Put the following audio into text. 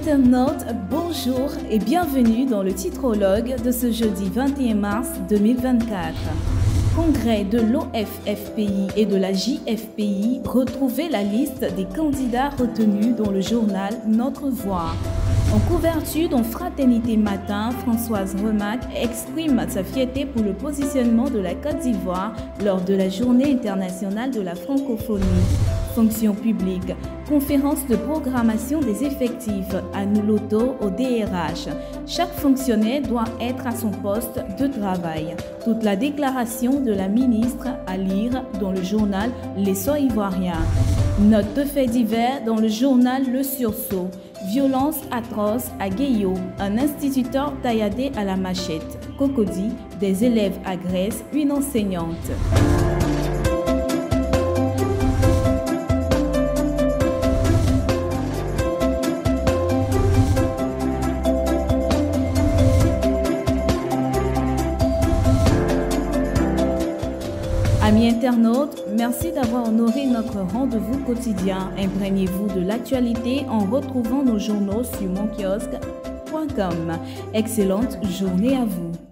internautes, bonjour et bienvenue dans le titrologue de ce jeudi 21 mars 2024. Congrès de l'OFFPI et de la JFPI, retrouvez la liste des candidats retenus dans le journal Notre Voix. En couverture dans Fraternité Matin, Françoise Remac exprime sa fierté pour le positionnement de la Côte d'Ivoire lors de la Journée internationale de la francophonie. Fonction publique, conférence de programmation des effectifs à Nouloto au DRH. Chaque fonctionnaire doit être à son poste de travail. Toute la déclaration de la ministre à lire dans le journal L'Essor ivoirien. Note de faits divers dans le journal Le Sursaut. Violence atroce à Guéyo, un instituteur tailladé à la machette. Cocody, des élèves agressent une enseignante. Amis internautes, merci d'avoir honoré notre rendez-vous quotidien. Imprégnez-vous de l'actualité en retrouvant nos journaux sur monkiosque.com. Excellente journée à vous.